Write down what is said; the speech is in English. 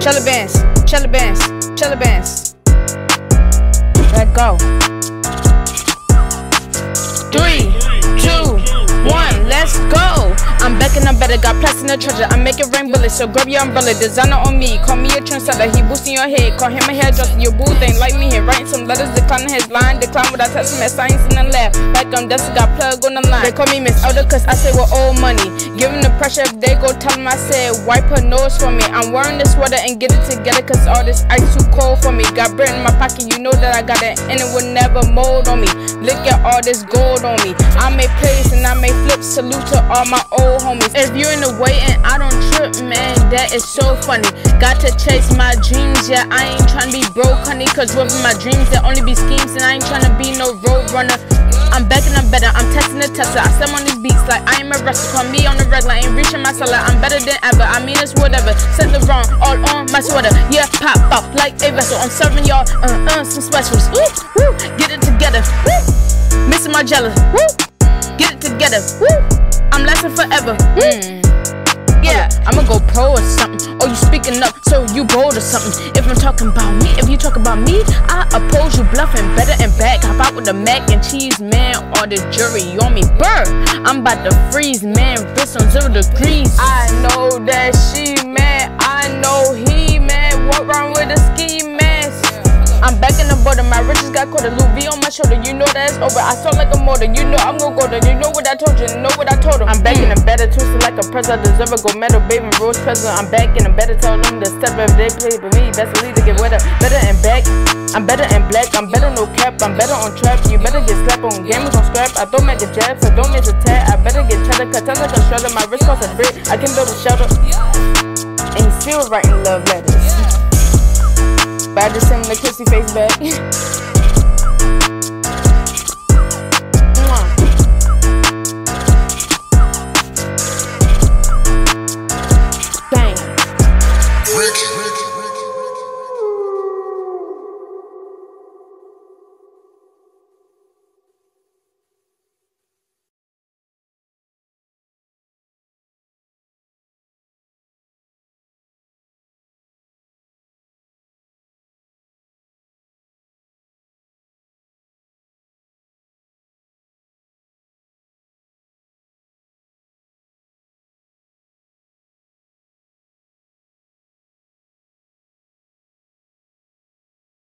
Shelly bands, Shelly bands, Shelly bands. Let go. 3, 2, 1, let's go. I'm back and I'm better, got plastic in the treasure. I make it rain bullets, so grab your umbrella. Designer on me, call me a trendsetter. He boosting your head, call him a hairdresser. Your boo ain't like me, he writing some letters, declining his line. Decline without testing at science in the lab. Back on desk, got plug on the line. They call me Miss Elder, cause I say we're old money. Give him the pressure if they go tell him I said wipe her nose for me. I'm wearing this sweater and get it together, cause all this ice too cold for me. Got bread in my pocket, you know that I got it, and it will never mold on me. Look at all this gold on me. I make plays and I make flips, salute to all my old homies. If you're in the way and I don't trip, man, that is so funny. Got to chase my dreams, yeah, I ain't tryna be broke, honey, cause with my dreams there only be schemes, and I ain't tryna be no road runner. I'm back and I'm better, I'm testing the tester. I step on these beats like I am a wrestler. Call me on the regular, ain't reaching my cellar. I'm better than ever, I mean it's whatever. Said the wrong, all on my sweater. Yeah, pop off like a vessel. I'm serving y'all some specials. Woo, woo, get it together. Woo, missing my jelly. Woo, get it together. Woo, I'm lasting forever. Yeah, I'ma go pro or something. Oh, you speaking up, so you bold or something. If I'm talking about me, if you talk about me, I oppose you bluffing better and back. Hop out with the mac and cheese, man, or the jury on me. Brr, I'm about to freeze, man, wrist on 0 degrees. I know that she, man, I know he, man. Walk around with a ski mask. I'm back in the border, my riches got caught, a Louis V on my shoulder. You know that it's over, I saw like a motor. You know I'm gonna go there, you know what I told you, you know what I told him. I'm back in the better, twisted like a present, I deserve a gold medal, baby, rose present. I'm back in the better, tell them to step up, they play, but me, best believe to get wetter. Better and back, I'm better and black, I'm better no cap, I'm better on trap. You better get slapped on gamers on scrap. I don't make a jab, so don't miss a tag. I better get cheddar, cut like a shredder. My wrist costs a brick, I can build a shelter. And he's still writing love letters. But I just sent him the kissy face back.